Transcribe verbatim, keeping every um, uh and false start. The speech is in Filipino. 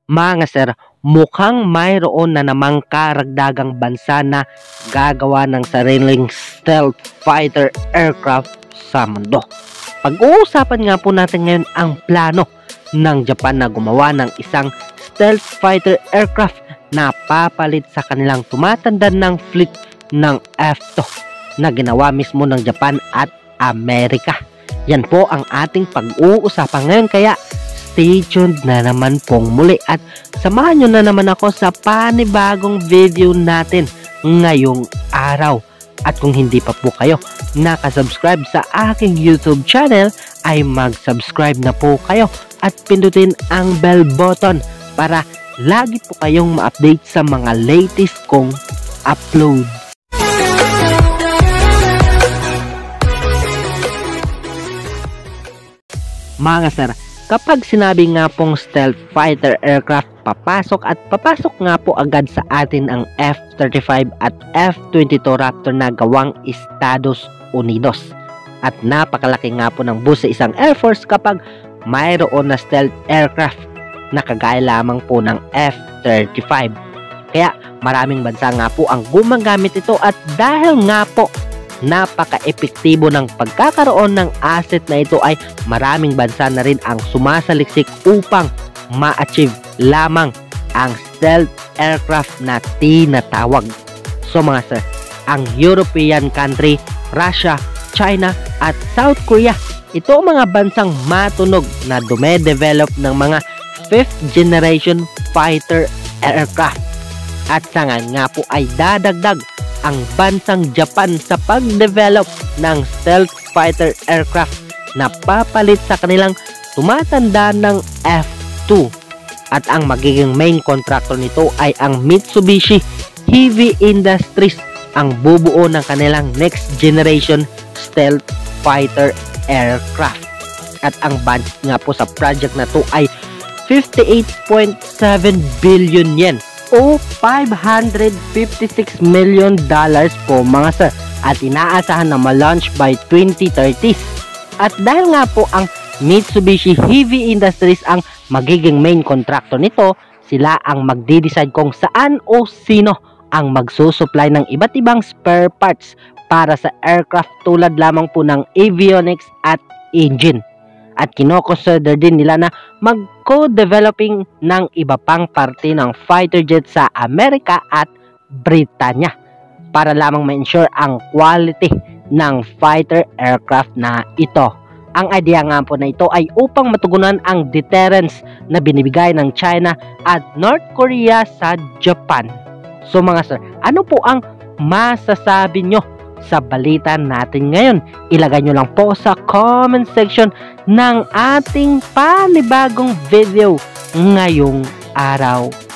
Mga sir, mukhang mayroon na namang karagdagang bansa na gagawa ng sariling stealth fighter aircraft sa mundo. Pag-uusapan nga po natin ngayon ang plano ng Japan na gumawa ng isang stealth fighter aircraft na papalit sa kanilang tumatanda ng fleet ng F two na ginawa mismo ng Japan at Amerika. Yan po ang ating pag-uusapan ngayon, kaya stay tuned na naman pong muli at samahan nyo na naman ako sa panibagong video natin ngayong araw. At kung hindi pa po kayo nakasubscribe sa aking YouTube channel, ay mag-subscribe na po kayo at pindutin ang bell button para lagi po kayong ma-update sa mga latest kong upload. Mga sir, kapag sinabi nga pong stealth fighter aircraft, papasok at papasok nga po agad sa atin ang F thirty-five at F twenty-two Raptor na gawang Estados Unidos. At napakalaki nga po ng boost sa isang Air Force kapag mayroon na stealth aircraft na kagaya lamang po ng F thirty-five. Kaya maraming bansa nga po ang gumagamit ito, at dahil nga po napaka-epektibo ng pagkakaroon ng asset na ito, ay maraming bansa na rin ang sumasaliksik upang ma-achieve lamang ang stealth aircraft na tinatawag. So mga sir, ang European country, Russia, China at South Korea, ito ang mga bansang matunog na dume-develop ng mga fifth generation fighter aircraft. At sa nga po ay dadagdag ang bansang Japan sa pag-develop ng stealth fighter aircraft na papalit sa kanilang tumatanda ng F two. At ang magiging main contractor nito ay ang Mitsubishi Heavy Industries, ang bubuo ng kanilang next generation stealth fighter aircraft. At ang budget nga po sa project na to ay fifty-eight point seven billion yen o five hundred fifty-six million dollars po mga sir, at inaasahan na ma-launch by twenty thirty. At dahil nga po ang Mitsubishi Heavy Industries ang magiging main contractor nito, sila ang magde-decide kung saan o sino ang magsusupply ng iba't ibang spare parts para sa aircraft, tulad lamang po ng avionics at engine. At kinoconsider din nila na mag-co-developing ng iba pang parte ng fighter jet sa Amerika at Britanya para lamang ma-ensure ang quality ng fighter aircraft na ito. Ang idea nga po na ito ay upang matugunan ang deterrence na binibigay ng China at North Korea sa Japan. So mga sir, ano po ang masasabi nyo sa balita natin ngayon? Ilagay nyo lang po sa comment section ng ating panibagong video ngayong araw.